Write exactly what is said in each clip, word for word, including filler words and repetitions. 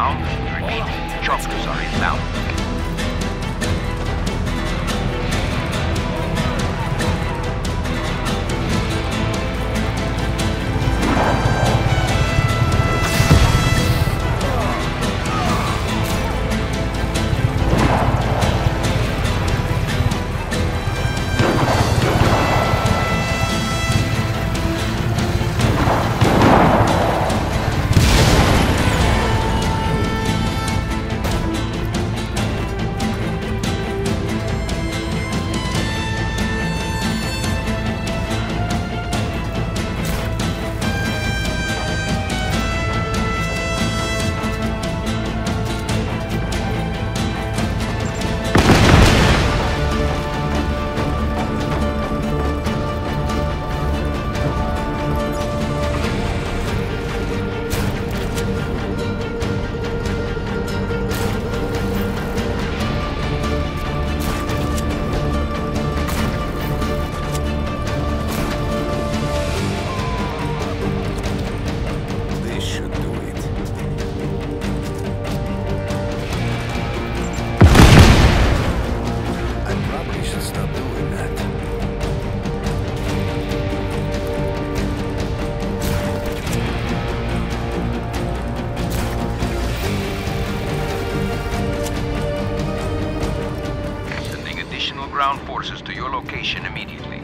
inbound. Repeat, choppers are inbound. Ground forces to your location immediately.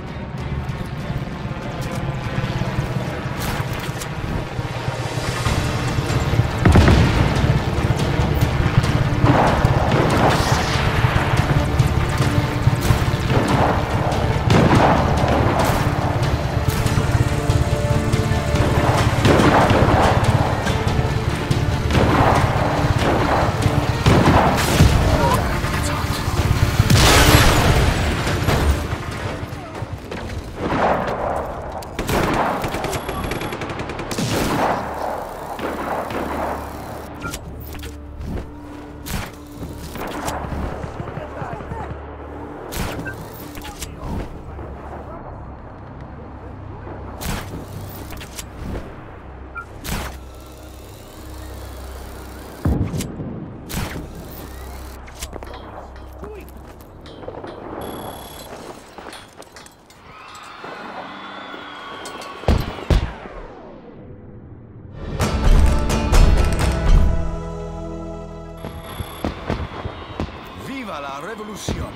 Viva la revolución!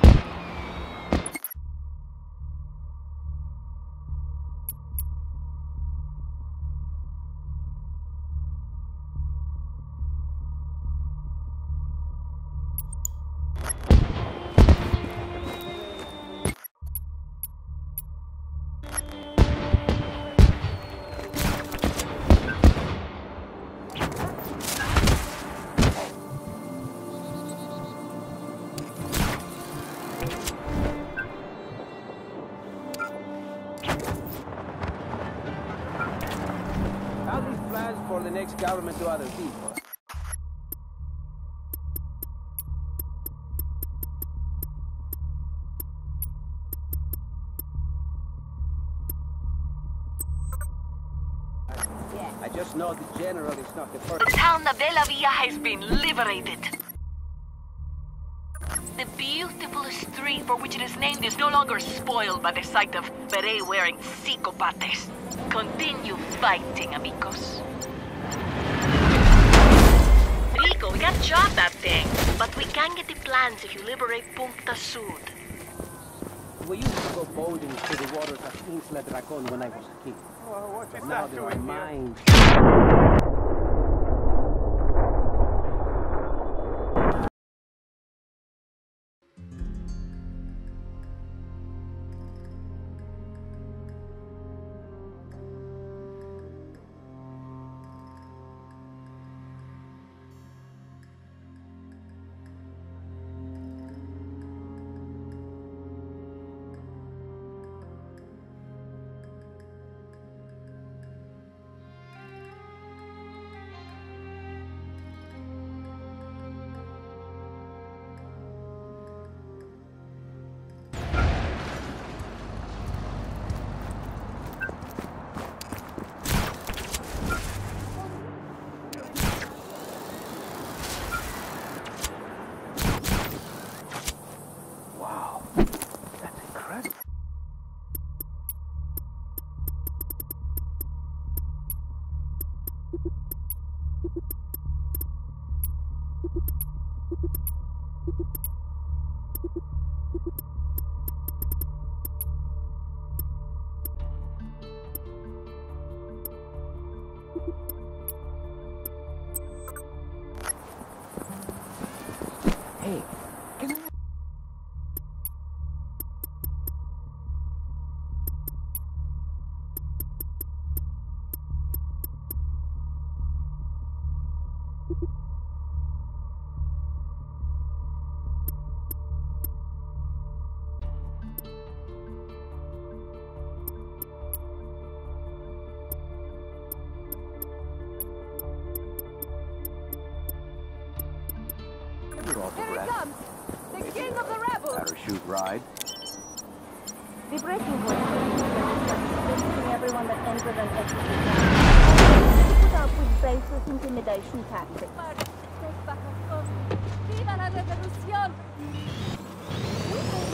How these plans for the next government to other people? I just know the general is not the first. The town of Bella Villa has been liberated. The beautiful street for which it is named is no longer spoiled by the sight of beret-wearing psychopaths. Continue fighting, amigos. Rico, we gotta chop that thing. But we can get the plans if you liberate Punta Sud. We used to go boating to the waters of Isla Dracon when I was a kid. But now they are mine. Hey, can I... Here it comes! The king of the rebels! Parachute ride? The breaking point visiting everyone that enters and exits. Put up with baseless intimidation tactics. Viva la revolución!